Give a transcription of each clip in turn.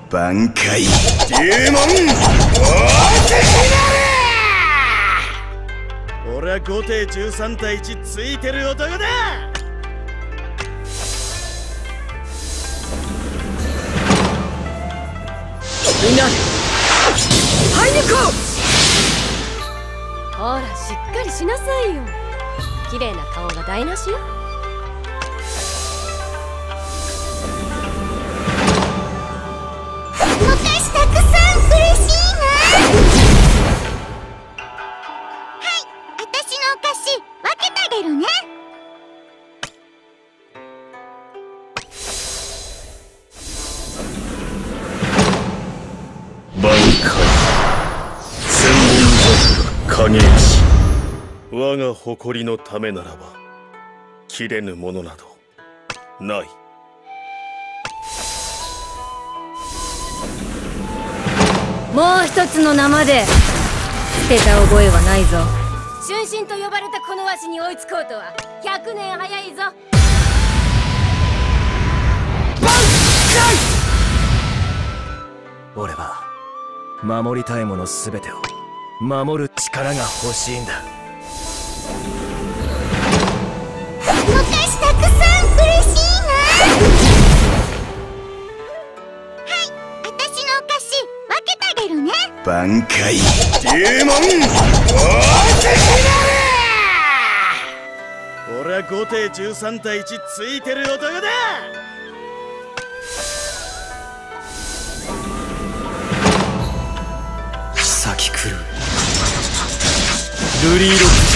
挽回デーモン大敵なれ。俺は5艇13対1ついてる男だ。 みんな入り抜こう。ほらしっかりしなさいよ。綺麗な顔が台無しよ。 お菓子たくさん嬉しいな。はい、私のお菓子分けてあげるね。 挽回千本桜影石。我が誇りのためならば切れぬものなどない。 もう一つの生で捨てた覚えはないぞ。春心と呼ばれたこのわしに追いつこうとは100年早いぞ。 俺は守りたいものすべてを守る力が欲しいんだ。 お菓子たくさん嬉しいな。はい、私のお菓子分けてあげるね。 挽回デーモン大敵なれ。俺は5艇13対1ついてる男だ。 先来るルリーロッ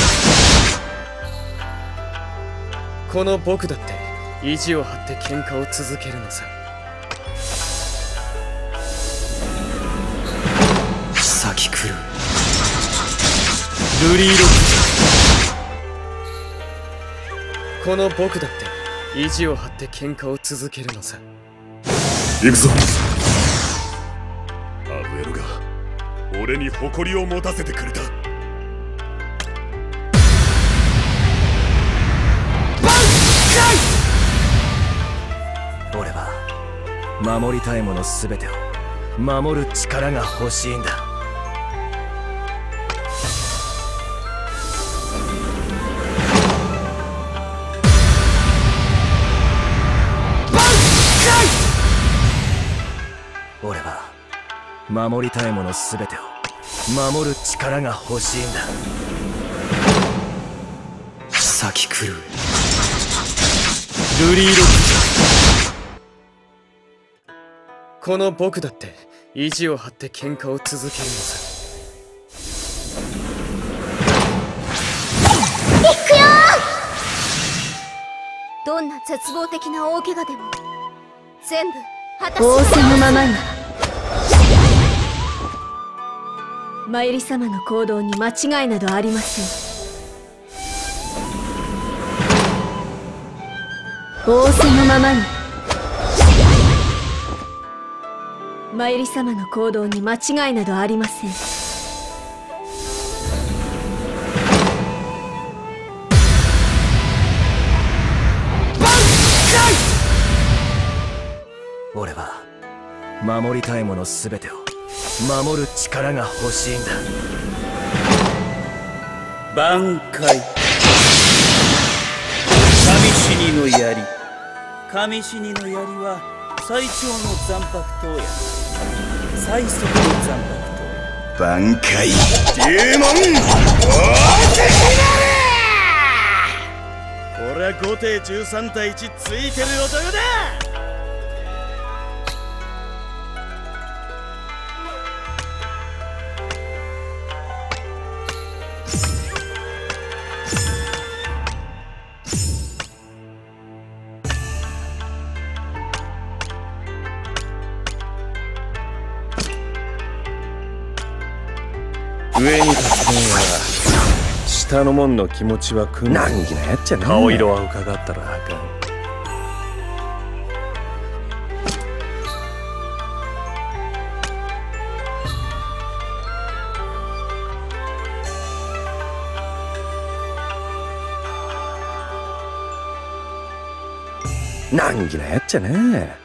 ク。この僕だって意地を張って喧嘩を続けるのさ。先来るルリーロック。この僕だって意地を張って喧嘩を続けるのさ。 行くぞ。アブエルが俺に誇りを持たせてくれた。 俺は守りたいものすべてを守る力が欲しいんだ。俺は守りたいものすべてを守る力が欲しいんだ。先来るルリーロック。この僕だって意地を張って喧嘩を続けるのさ。 行くよ。 どんな絶望的な大怪我でも全部果たす。 仰せのままに。マユリ様の行動に間違いなどありません。仰せのままに。マユリ様の行動に間違いなどありません。 俺は守りたいものすべてを守る力が欲しいんだ。 挽回神死にの槍。神死にの槍は最長の残白刀や最速の残白刀。 挽回デーモン大敵なれ。俺は5艇13対1ついてる男だ。 上に立つもんは下のもんの気持ちはくん難儀なやっちゃね。顔色は伺ったらあかん。難儀なやっちゃね。